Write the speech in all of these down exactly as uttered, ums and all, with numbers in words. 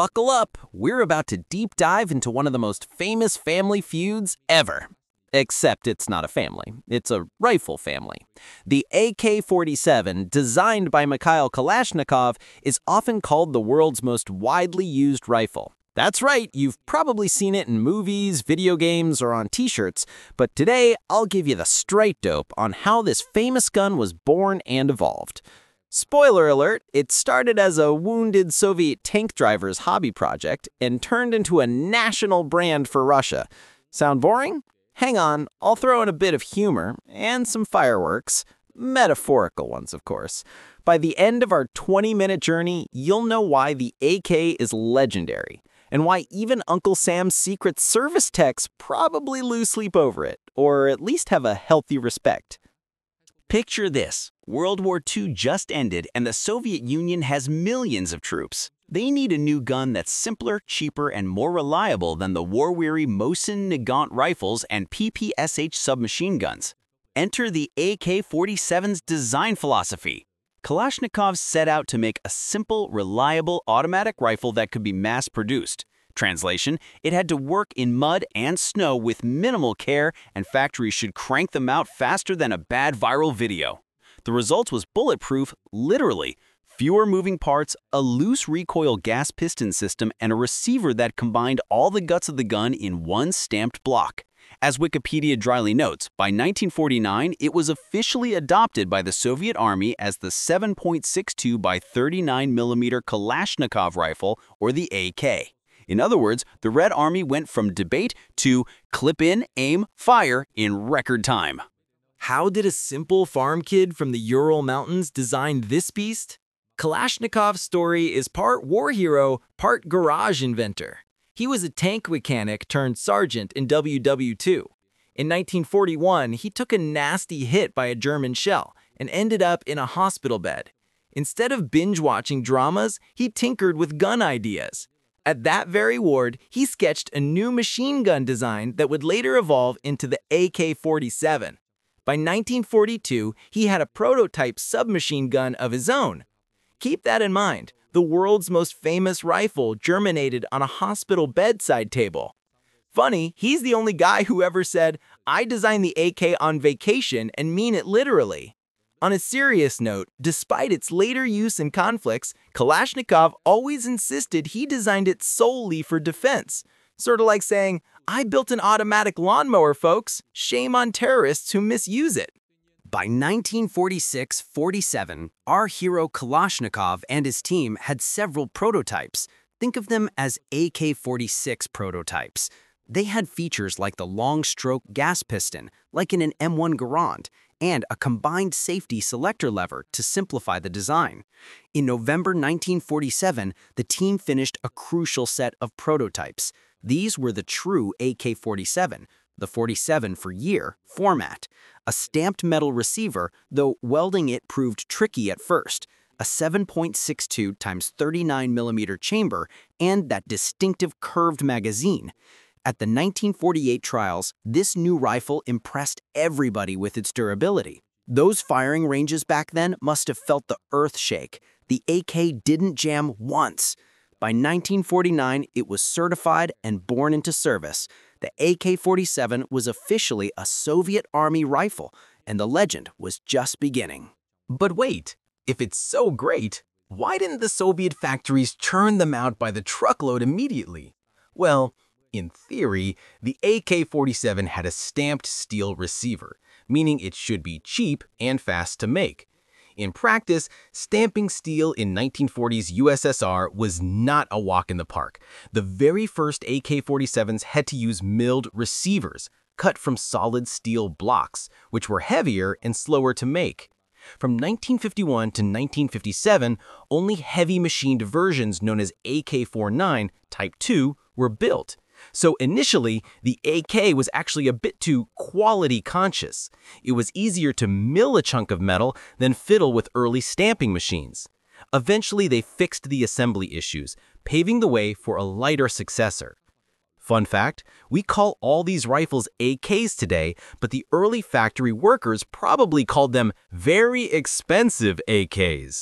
buckle up. We're about to deep dive into one of the most famous family feuds ever. Except it's not a family. It's a rifle family. The A K forty-seven, designed by Mikhail Kalashnikov, is often called the world's most widely used rifle. That's right, you've probably seen it in movies, video games, or on t-shirts, but today I'll give you the straight dope on how this famous gun was born and evolved. Spoiler alert, it started as a wounded Soviet tank driver's hobby project and turned into a national brand for Russia. Sound boring? Hang on, I'll throw in a bit of humor and some fireworks. Metaphorical ones, of course. By the end of our twenty-minute journey, you'll know why the A K is legendary, and why even Uncle Sam's Secret Service techs probably lose sleep over it, or at least have a healthy respect. Picture this. World War Two just ended and the Soviet Union has millions of troops. They need a new gun that's simpler, cheaper, and more reliable than the war-weary Mosin-Nagant rifles and P P S H submachine guns. Enter the A K forty-seven's design philosophy. Kalashnikov set out to make a simple, reliable automatic rifle that could be mass-produced. Translation, it had to work in mud and snow with minimal care, and factories should crank them out faster than a bad viral video. The result was bulletproof, literally. Fewer moving parts, a loose recoil gas piston system, and a receiver that combined all the guts of the gun in one stamped block. As Wikipedia dryly notes, by nineteen forty-nine, it was officially adopted by the Soviet Army as the seven point six two by thirty-nine millimeter Kalashnikov rifle, or the A K. In other words, the Red Army went from debate to clip in, aim, fire in record time. How did a simple farm kid from the Ural Mountains design this beast? Kalashnikov's story is part war hero, part garage inventor. He was a tank mechanic turned sergeant in W W two. In nineteen forty-one, he took a nasty hit by a German shell and ended up in a hospital bed. Instead of binge-watching dramas, he tinkered with gun ideas. At that very ward, he sketched a new machine gun design that would later evolve into the A K forty-seven. By nineteen forty-two, he had a prototype submachine gun of his own. Keep that in mind, the world's most famous rifle germinated on a hospital bedside table. Funny, he's the only guy who ever said, "I designed the A K on vacation and mean it literally." On a serious note, despite its later use in conflicts, Kalashnikov always insisted he designed it solely for defense. Sort of like saying, "I built an automatic lawnmower, folks. Shame on terrorists who misuse it." By nineteen forty-six forty-seven, our hero Kalashnikov and his team had several prototypes. Think of them as A K forty-six prototypes. They had features like the long-stroke gas piston, like in an M one Garand, and a combined safety selector lever to simplify the design. In November nineteen forty-seven, the team finished a crucial set of prototypes. These were the true A K forty-seven, the forty-seven for year, format, a stamped metal receiver, though welding it proved tricky at first, a seven point six two by thirty-nine millimeter chamber, and that distinctive curved magazine. At the nineteen forty-eight trials, this new rifle impressed everybody with its durability. Those firing ranges back then must have felt the earth shake. The A K didn't jam once. By nineteen forty-nine, it was certified and born into service. The A K forty-seven was officially a Soviet Army rifle, and the legend was just beginning. But wait, if it's so great, why didn't the Soviet factories churn them out by the truckload immediately? Well, in theory, the A K forty-seven had a stamped steel receiver, meaning it should be cheap and fast to make. In practice, stamping steel in nineteen forties U S S R was not a walk in the park. The very first A K forty-sevens had to use milled receivers, cut from solid steel blocks, which were heavier and slower to make. From nineteen fifty-one to nineteen fifty-seven, only heavy machined versions known as A K forty-nine Type two were built. So initially, the A K was actually a bit too quality conscious. It was easier to mill a chunk of metal than fiddle with early stamping machines. Eventually, they fixed the assembly issues, paving the way for a lighter successor. Fun fact, we call all these rifles A Ks today, but the early factory workers probably called them very expensive A Ks.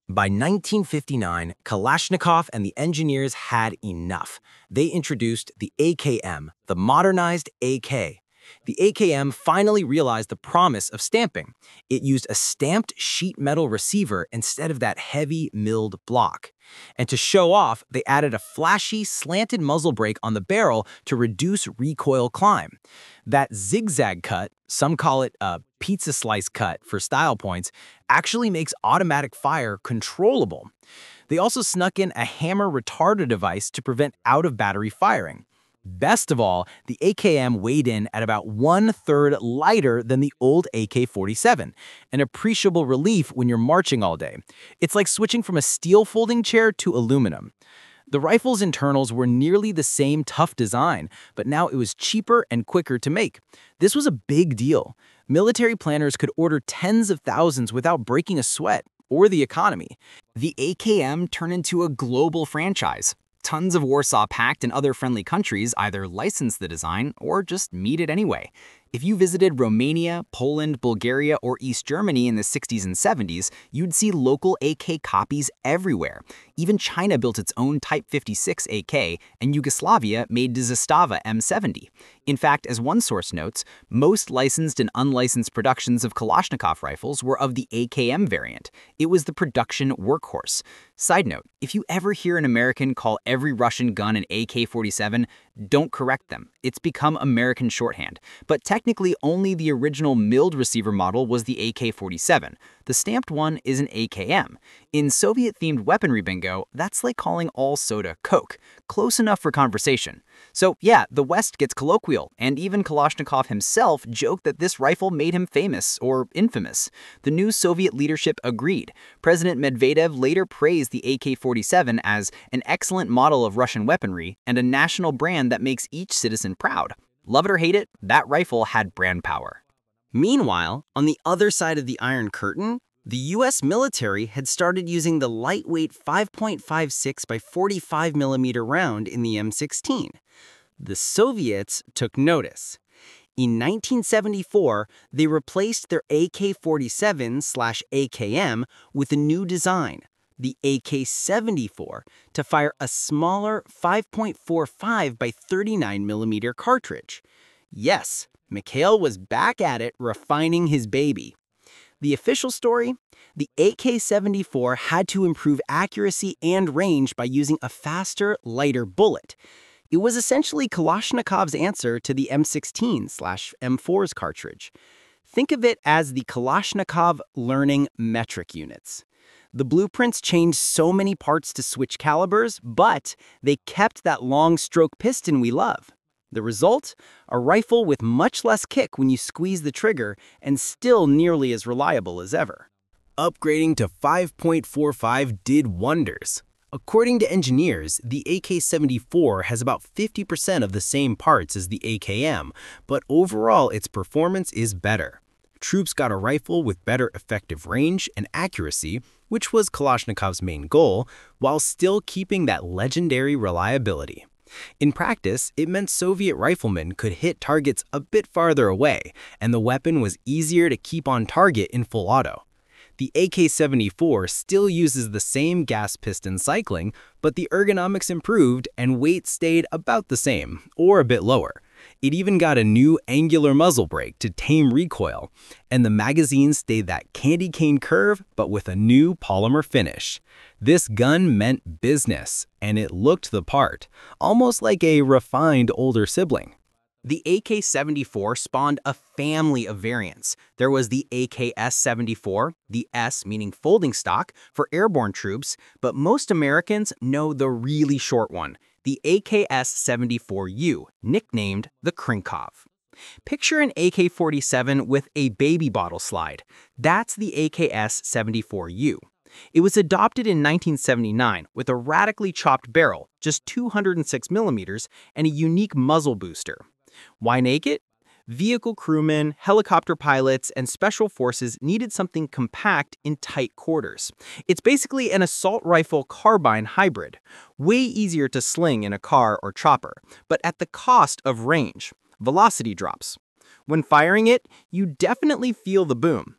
By nineteen fifty-nine, Kalashnikov and the engineers had enough. They introduced the A K M, the Modernized A K. The A K M finally realized the promise of stamping. It used a stamped sheet metal receiver instead of that heavy milled block. And to show off, they added a flashy, slanted muzzle brake on the barrel to reduce recoil climb. That zigzag cut, some call it a pizza slice cut for style points, actually makes automatic fire controllable. They also snuck in a hammer retarder device to prevent out-of-battery firing. Best of all, the A K M weighed in at about one-third lighter than the old A K forty-seven, an appreciable relief when you're marching all day. It's like switching from a steel folding chair to aluminum. The rifle's internals were nearly the same tough design, but now it was cheaper and quicker to make. This was a big deal. Military planners could order tens of thousands without breaking a sweat, or the economy. The A K M turned into a global franchise. Tons of Warsaw Pact and other friendly countries either licensed the design or just made it anyway. If you visited Romania, Poland, Bulgaria, or East Germany in the sixties and seventies, you'd see local A K copies everywhere. Even China built its own Type fifty-six A K, and Yugoslavia made the Zastava M seventy. In fact, as one source notes, most licensed and unlicensed productions of Kalashnikov rifles were of the A K M variant. It was the production workhorse. Side note, if you ever hear an American call every Russian gun an A K forty-seven, don't correct them. It's become American shorthand. But technically, only the original milled receiver model was the A K forty-seven. The stamped one is an A K M. In Soviet-themed weaponry bingo, that's like calling all soda Coke. Close enough for conversation. So yeah, the West gets colloquial, and even Kalashnikov himself joked that this rifle made him famous, or infamous. The new Soviet leadership agreed. President Medvedev later praised the A K forty-seven as an excellent model of Russian weaponry and a national brand that makes each citizen proud. Love it or hate it, that rifle had brand power. Meanwhile, on the other side of the Iron Curtain, the U S military had started using the lightweight five point five six by forty-five millimeter round in the M sixteen. The Soviets took notice. In nineteen seventy-four, they replaced their A K forty-seven slash A K M with a new design, the A K seventy-four, to fire a smaller five point four five by thirty-nine millimeter cartridge. Yes, Mikhail was back at it, refining his baby. The official story? The A K seventy-four had to improve accuracy and range by using a faster, lighter bullet. It was essentially Kalashnikov's answer to the M sixteen slash M four's cartridge. Think of it as the Kalashnikov learning metric units. The blueprints changed so many parts to switch calibers, but they kept that long stroke piston we love. The result? A rifle with much less kick when you squeeze the trigger and still nearly as reliable as ever. Upgrading to five point four five did wonders. According to engineers, the A K seventy-four has about fifty percent of the same parts as the A K M, but overall its performance is better. Troops got a rifle with better effective range and accuracy, which was Kalashnikov's main goal, while still keeping that legendary reliability. In practice, it meant Soviet riflemen could hit targets a bit farther away, and the weapon was easier to keep on target in full auto. The A K seventy-four still uses the same gas piston cycling, but the ergonomics improved and weight stayed about the same, or a bit lower. It even got a new angular muzzle brake to tame recoil, and the magazine stayed that candy cane curve but with a new polymer finish. This gun meant business, and it looked the part, almost like a refined older sibling. The A K seventy-four spawned a family of variants. There was the A K S seventy-four, the S meaning folding stock, for airborne troops, but most Americans know the really short one, the A K S seventy-four U, nicknamed the Krinkov. Picture an A K forty-seven with a baby bottle slide. That's the A K S seventy-four U. It was adopted in nineteen seventy-nine with a radically chopped barrel, just two hundred six millimeters, and a unique muzzle booster. Why make it? Vehicle crewmen, helicopter pilots, and special forces needed something compact in tight quarters. It's basically an assault rifle carbine hybrid, way easier to sling in a car or chopper, but at the cost of range. Velocity drops. When firing it, you definitely feel the boom.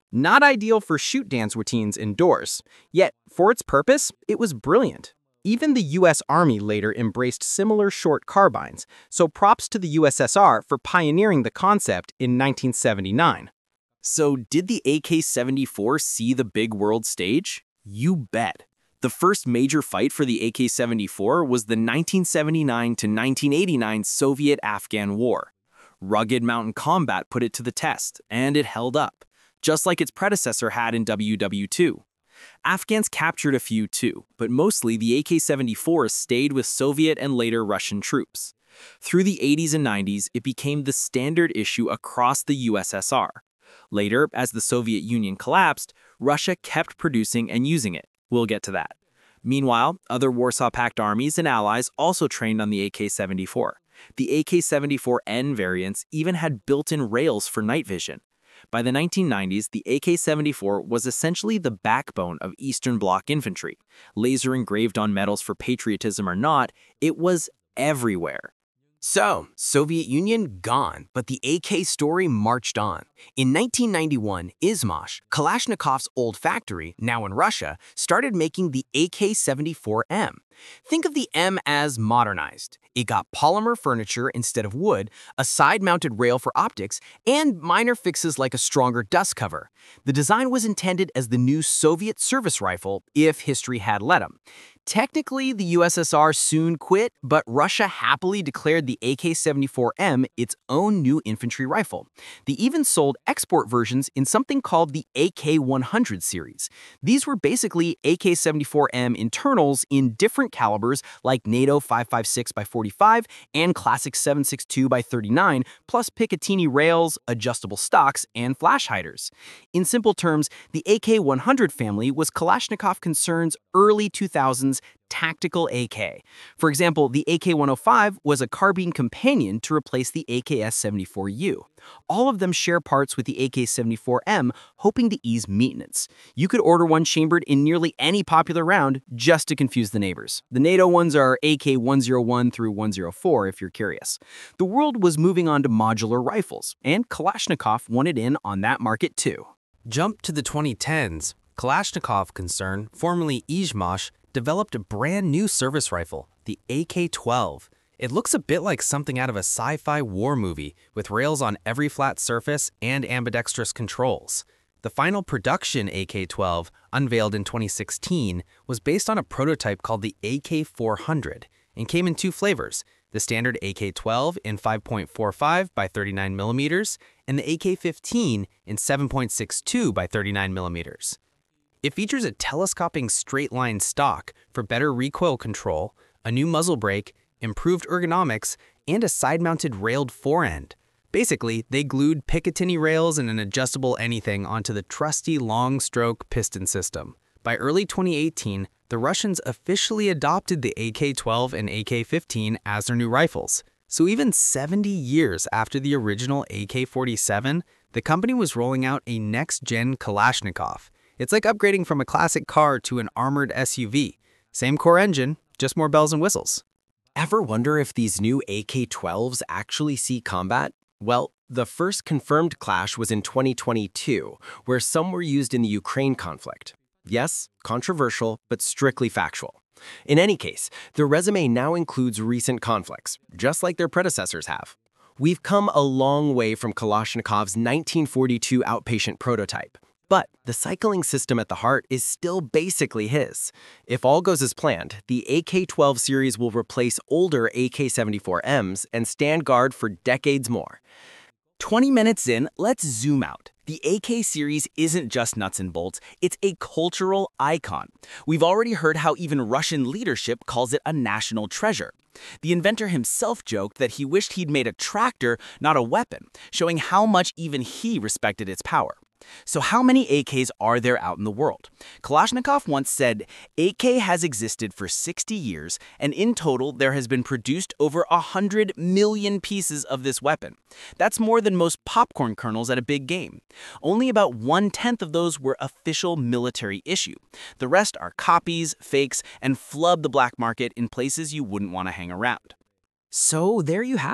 Not ideal for shoot dance routines indoors, yet for its purpose, it was brilliant. Even the U S Army later embraced similar short carbines, so props to the U S S R for pioneering the concept in nineteen seventy-nine. So did the A K seventy-four see the big world stage? You bet. The first major fight for the A K seventy-four was the nineteen seventy-nine to nineteen eighty-nine Soviet-Afghan War. Rugged mountain combat put it to the test, and it held up, just like its predecessor had in W W two. Afghans captured a few too, but mostly the A K seventy-four stayed with Soviet and later Russian troops. Through the eighties and nineties, it became the standard issue across the U S S R. Later, as the Soviet Union collapsed, Russia kept producing and using it. We'll get to that. Meanwhile, other Warsaw Pact armies and allies also trained on the A K seventy-four. The A K seventy-four N variants even had built-in rails for night vision. By the nineteen nineties, the A K seventy-four was essentially the backbone of Eastern Bloc infantry. Laser engraved on medals for patriotism or not, it was everywhere. So, Soviet Union gone, but the A K story marched on. In nineteen ninety-one, Izmash, Kalashnikov's old factory, now in Russia, started making the A K seventy-four M. Think of the M as modernized. It got polymer furniture instead of wood, a side-mounted rail for optics, and minor fixes like a stronger dust cover. The design was intended as the new Soviet service rifle, if history had let them. Technically, the U S S R soon quit, but Russia happily declared the A K seventy-four M its own new infantry rifle. They even sold export versions in something called the A K one hundred series. These were basically A K seventy-four M internals in different calibers like NATO five fifty-six by forty-five and Classic seven sixty-two by thirty-nine, plus Picatinny rails, adjustable stocks, and flash hiders. In simple terms, the A K one hundred family was Kalashnikov Concern's early two thousands tactical A K. For example, the A K one oh five was a carbine companion to replace the A K S seventy-four U. All of them share parts with the A K seventy-four M, hoping to ease maintenance. You could order one chambered in nearly any popular round just to confuse the neighbors. The NATO ones are A K one oh one through one oh four if you're curious. The world was moving on to modular rifles, and Kalashnikov wanted in on that market too. Jump to the twenty tens. Kalashnikov Concern, formerly Izmash, developed a brand new service rifle, the A K twelve. It looks a bit like something out of a sci-fi war movie, with rails on every flat surface and ambidextrous controls. The final production A K twelve, unveiled in twenty sixteen, was based on a prototype called the A K four hundred and came in two flavors, the standard A K twelve in five point four five by thirty-nine millimeters and the A K fifteen in seven point six two by thirty-nine millimeters. It features a telescoping straight-line stock for better recoil control, a new muzzle brake, improved ergonomics, and a side-mounted railed forend. Basically, they glued Picatinny rails and an adjustable anything onto the trusty long-stroke piston system. By early twenty eighteen, the Russians officially adopted the A K twelve and A K fifteen as their new rifles. So even seventy years after the original A K forty-seven, the company was rolling out a next-gen Kalashnikov. It's like upgrading from a classic car to an armored S U V. Same core engine, just more bells and whistles. Ever wonder if these new A K twelves actually see combat? Well, the first confirmed clash was in twenty twenty-two, where some were used in the Ukraine conflict. Yes, controversial, but strictly factual. In any case, the resume now includes recent conflicts, just like their predecessors have. We've come a long way from Kalashnikov's nineteen forty-two outpatient prototype. But the cycling system at the heart is still basically his. If all goes as planned, the A K twelve series will replace older A K seventy-four Ms and stand guard for decades more. twenty minutes in, let's zoom out. The A K series isn't just nuts and bolts, it's a cultural icon. We've already heard how even Russian leadership calls it a national treasure. The inventor himself joked that he wished he'd made a tractor, not a weapon, showing how much even he respected its power. So how many A Ks are there out in the world? Kalashnikov once said, A K has existed for sixty years, and in total there has been produced over one hundred million pieces of this weapon. That's more than most popcorn kernels at a big game. Only about one-tenth of those were official military issue. The rest are copies, fakes, and flub the black market in places you wouldn't want to hang around. So there you have it.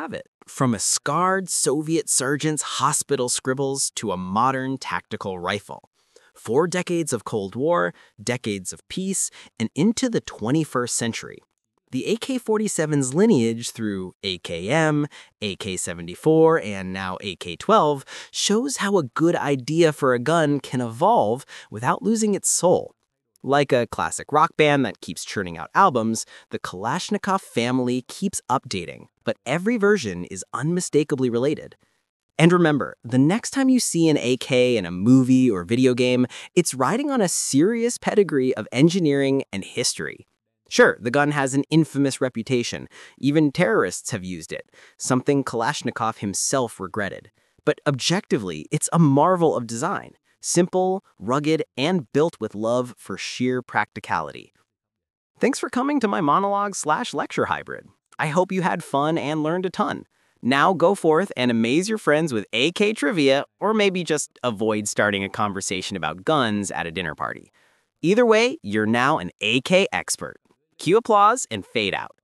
From a scarred Soviet surgeon's hospital scribbles to a modern tactical rifle. Four decades of Cold War, decades of peace, and into the twenty-first century. The A K forty-seven's lineage through A K M, A K seventy-four, and now A K twelve shows how a good idea for a gun can evolve without losing its soul. Like a classic rock band that keeps churning out albums, the Kalashnikov family keeps updating, but every version is unmistakably related. And remember, the next time you see an A K in a movie or video game, it's riding on a serious pedigree of engineering and history. Sure, the gun has an infamous reputation. Even terrorists have used it, something Kalashnikov himself regretted. But objectively, it's a marvel of design. Simple, rugged, and built with love for sheer practicality. Thanks for coming to my monologue slash lecture hybrid. I hope you had fun and learned a ton. Now go forth and amaze your friends with A K trivia, or maybe just avoid starting a conversation about guns at a dinner party. Either way, you're now an A K expert. Cue applause and fade out.